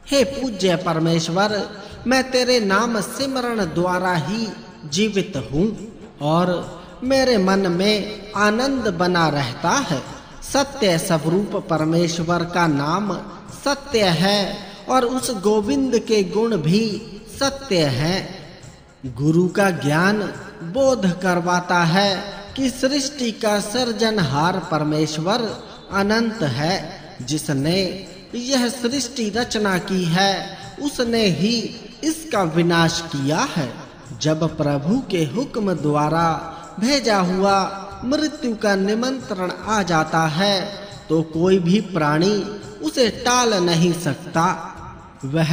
हे पूज्य परमेश्वर, मैं तेरे नाम सिमरण द्वारा ही जीवित हूँ और मेरे मन में आनंद बना रहता है। सत्य स्वरूप परमेश्वर का नाम सत्य है और उस गोविंद के गुण भी सत्य हैं। गुरु का ज्ञान बोध करवाता है कि सृष्टि का सृजनहार परमेश्वर अनंत है। जिसने यह सृष्टि रचना की है उसने ही इसका विनाश किया है। जब प्रभु के हुक्म द्वारा भेजा हुआ मृत्यु का निमंत्रण आ जाता है तो कोई भी प्राणी उसे टाल नहीं सकता। वह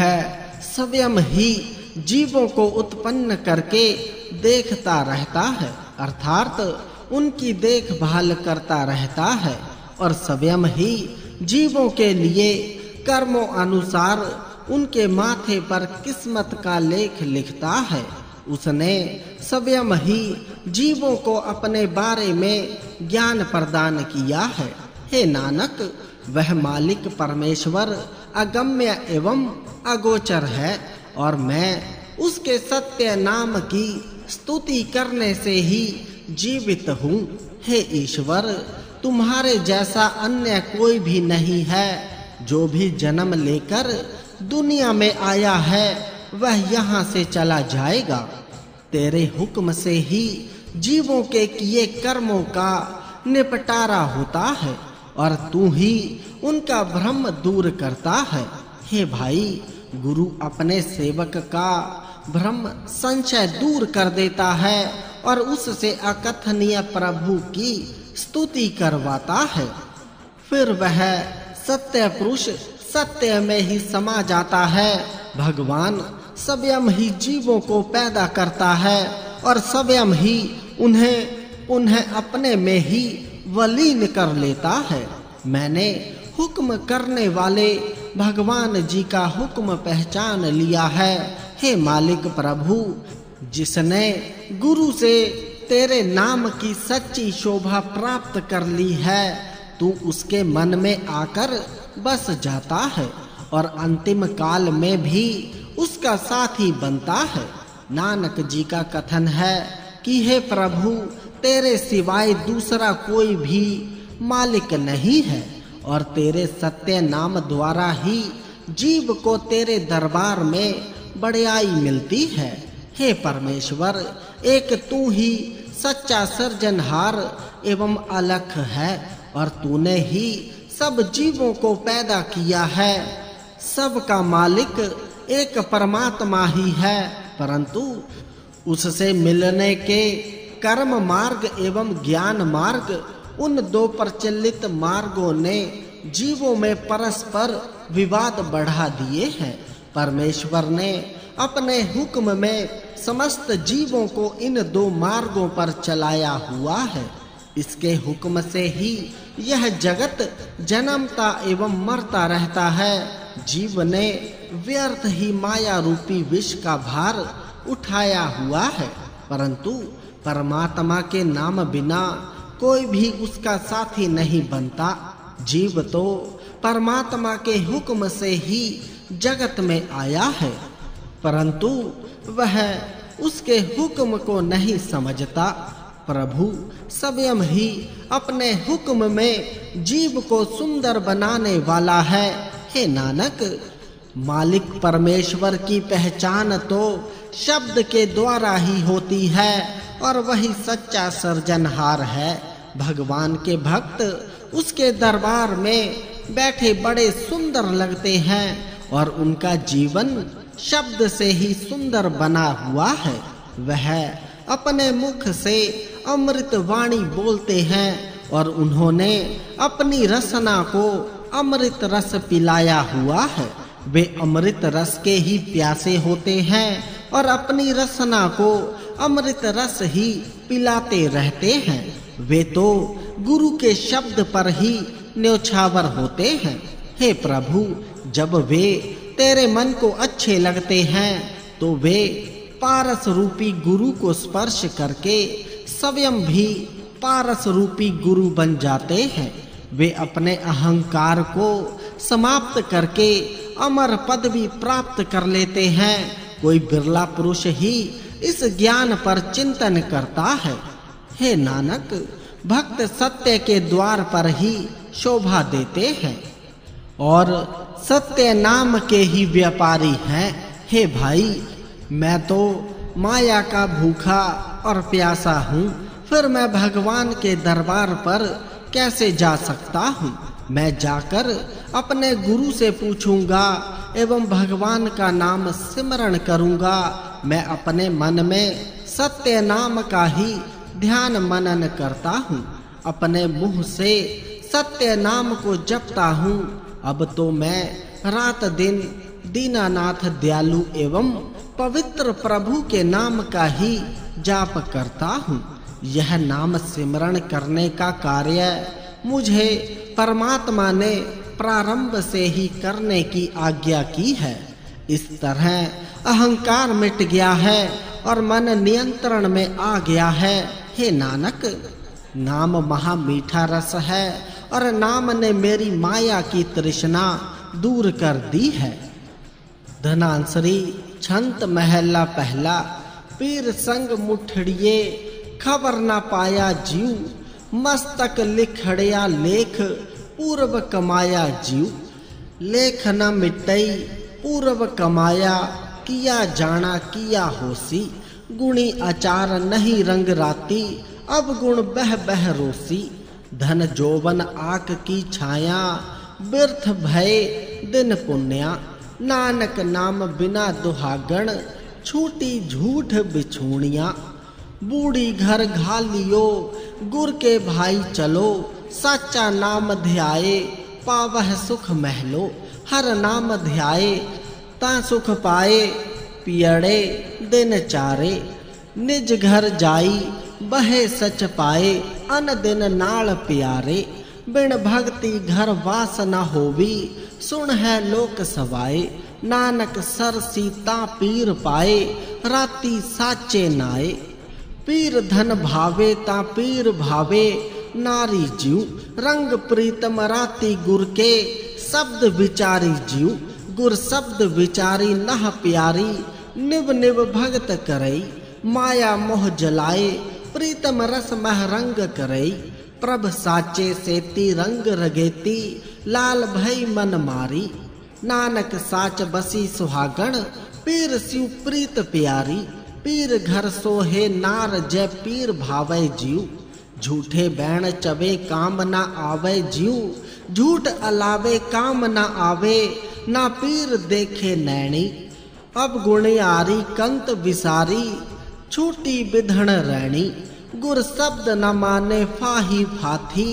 स्वयं ही जीवों को उत्पन्न करके देखता रहता है, अर्थात उनकी देखभाल करता रहता है और स्वयं ही जीवों के लिए कर्मों अनुसार उनके माथे पर किस्मत का लेख लिखता है। उसने स्वयं ही जीवों को अपने बारे में ज्ञान प्रदान किया है। हे नानक, वह मालिक परमेश्वर अगम्य एवं अगोचर है और मैं उसके सत्य नाम की स्तुति करने से ही जीवित हूँ। हे ईश्वर, तुम्हारे जैसा अन्य कोई भी नहीं है। जो भी जन्म लेकर दुनिया में आया है वह यहाँ से चला जाएगा। तेरे हुक्म से ही जीवों के किए कर्मों का निपटारा होता है और तू ही उनका भ्रम दूर करता है। हे भाई, गुरु अपने सेवक का भ्रम संशय दूर कर देता है और उससे अकथनीय प्रभु की स्तुति करवाता है। फिर वह सत्य पुरुष सत्य में ही समा जाता है। भगवान स्वयं ही जीवों को पैदा करता है और स्वयं ही उन्हें अपने में ही वलीन कर लेता है। मैंने हुक्म करने वाले भगवान जी का हुक्म पहचान लिया है। हे मालिक प्रभु, जिसने गुरु से तेरे नाम की सच्ची शोभा प्राप्त कर ली है, तू उसके मन में आकर बस जाता है और अंतिम काल में भी उसका साथी बनता है। नानक जी का कथन है कि हे प्रभु, तेरे सिवाय दूसरा कोई भी मालिक नहीं है और तेरे सत्य नाम द्वारा ही जीव को तेरे दरबार में बड़ाई मिलती है। हे परमेश्वर, एक तू ही सच्चा सृजनहार एवं अलख है और तूने ही सब जीवों को पैदा किया है। सबका मालिक एक परमात्मा ही है, परंतु उससे मिलने के कर्म मार्ग एवं ज्ञान मार्ग, उन दो प्रचलित मार्गों ने जीवों में परस्पर विवाद बढ़ा दिए हैं। परमेश्वर ने अपने हुक्म में समस्त जीवों को इन दो मार्गों पर चलाया हुआ है। इसके हुक्म से ही यह जगत जन्मता एवं मरता रहता है। जीव ने व्यर्थ ही माया रूपी विष का भार उठाया हुआ है, परंतु परमात्मा के नाम बिना कोई भी उसका साथी नहीं बनता। जीव तो परमात्मा के हुक्म से ही जगत में आया है, परंतु वह उसके हुक्म को नहीं समझता। प्रभु स्वयं ही अपने हुक्म में जीव को सुंदर बनाने वाला है। हे नानक, मालिक परमेश्वर की पहचान तो शब्द के द्वारा ही होती है और वही सच्चा सृजनहार है। भगवान के भक्त उसके दरबार में बैठे बड़े सुंदर लगते हैं और उनका जीवन शब्द से ही सुंदर बना हुआ है। वह अपने मुख से अमृत वाणी बोलते हैं और उन्होंने अपनी रसना को अमृत रस पिलाया हुआ है। वे अमृत रस के ही प्यासे होते हैं और अपनी रसना को अमृत रस ही पिलाते रहते हैं। वे तो गुरु के शब्द पर ही न्योछावर होते हैं। हे प्रभु, जब वे तेरे मन को अच्छे लगते हैं तो वे पारस रूपी गुरु को स्पर्श करके स्वयं भी पारस रूपी गुरु बन जाते हैं। वे अपने अहंकार को समाप्त करके अमर पदवी प्राप्त कर लेते हैं। कोई बिरला पुरुष ही इस ज्ञान पर चिंतन करता है। हे नानक, भक्त सत्य के द्वार पर ही शोभा देते हैं और सत्य नाम के ही व्यापारी हैं। हे भाई, मैं तो माया का भूखा और प्यासा हूँ, फिर मैं भगवान के दरबार पर कैसे जा सकता हूँ? मैं जाकर अपने गुरु से पूछूंगा एवं भगवान का नाम सिमरण करूंगा। मैं अपने मन में सत्य नाम का ही ध्यान मनन करता हूँ, अपने मुंह से सत्य नाम को जपता हूँ। अब तो मैं रात दिन दीनानाथ दयालु एवं पवित्र प्रभु के नाम का ही जाप करता हूँ। यह नाम सिमरण करने का कार्य मुझे परमात्मा ने प्रारंभ से ही करने की आज्ञा की है। इस तरह अहंकार मिट गया है और मन नियंत्रण में आ गया है। हे नानक, नाम महा मीठा रस है और नाम ने मेरी माया की तृष्णा दूर कर दी है। धनांसरी छंत महला पहला। पीर संग मुठड़िए खबर ना पाया जीव, मस्तक लिखड़िया लेख पूर्व कमाया जीव। लेख न मिटई पूर्व कमाया, किया जाना किया होसी। गुणी आचार नहीं रंग राती, अब गुण बह बह रोसी। धन जोवन आक की छाया, व्यर्थ भय दिन पुण्या। नानक नाम बिना दुहागण, छूटी झूठ बिछूणिया। बूढ़ी घर घालियो गुर के भाई चलो, सच्चा नाम ध्याए पावह सुख महलो। हर नाम ध्याए ता सुख पाए, पियड़े दिन चारे। निज घर जाई बहे सच पाए, अन दिन नाल प्यारे। बिन भक्ति घर वास न होवी, सुन है लोक सवाए। नानक सर सीता पीर पाए, राती साचे नाए। पीर धन भावे ता पीर भावे, नारी जीव। रंग प्रीतम राती गुर के, शब्द विचारी जीव। गुर शब्द विचारी नह प्यारी, निब निब भगत करई। माया मोह जलाए, प्रीतम रस मह रंग करई। प्रभ साचे सेती रंग रगेती, लाल भई मन मारी। नानक साच बसी सुहागण, पीर शिव प्रीत प्यारी। पीर घर सोहे नार जय पीर भावै जीव। झूठे बैण चबे काम न आवे जीव। झूठ अलावे काम न आवे, ना पीर देखे नैणी। अब गुणियारी कंत विसारी, छूटी बिधण रैणी। गुर शब्द न माने फाही फाथी,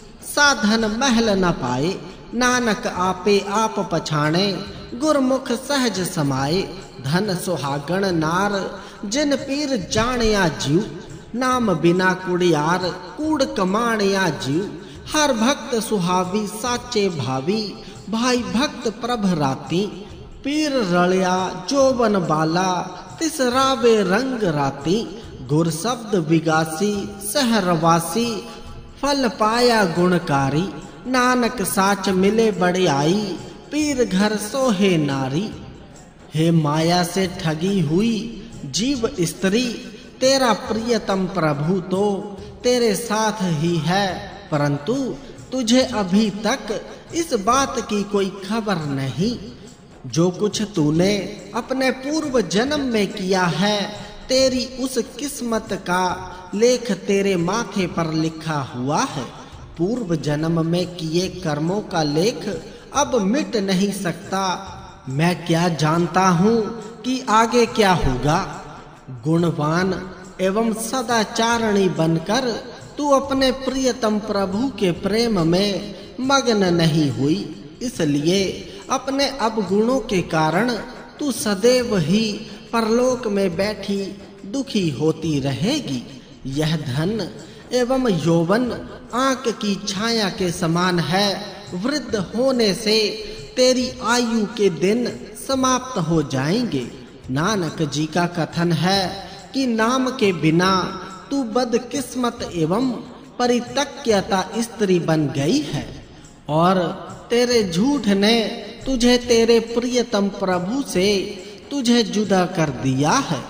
साधन महल न पाए। नानक आपे आप पछाणे, गुरमुख सहज समाए। धन सुहागण नार, जिन पीर जानिया जीव। नाम बिना कुड़ियार, कूड़ कमाणिया जीव। हर भक्त सुहावी साचे भावी, भाई भक्त प्रभ राती। पीर रलिया जोबन बाला, तिस रावे रंग राती। गुर शब्द विगासी सहरवासी, फल पाया गुणकारी। नानक साच मिले बड़ियाई, पीर घर सोहे नारी। हे माया से ठगी हुई जीव स्त्री, तेरा प्रियतम प्रभु तो तेरे साथ ही है, परंतु तुझे अभी तक इस बात की कोई खबर नहीं। जो कुछ तूने अपने पूर्व जन्म में किया है, तेरी उस किस्मत का लेख तेरे माथे पर लिखा हुआ है। पूर्व जन्म में किए कर्मों का लेख अब मिट नहीं सकता। मैं क्या जानता हूँ कि आगे क्या होगा। गुणवान एवं सदाचारणी बनकर तू अपने प्रियतम प्रभु के प्रेम में मग्न नहीं हुई, इसलिए अपने अवगुणों के कारण तू सदैव ही परलोक में बैठी दुखी होती रहेगी। यह धन एवं यौवन आंख की छाया के समान है। वृद्ध होने से तेरी आयु के दिन समाप्त हो जाएंगे। नानक जी का कथन है कि नाम के बिना तू बदकिस्मत एवं परित्यक्ता स्त्री बन गई है और तेरे झूठ ने तुझे तेरे प्रियतम प्रभु से तुझे जुदा कर दिया है।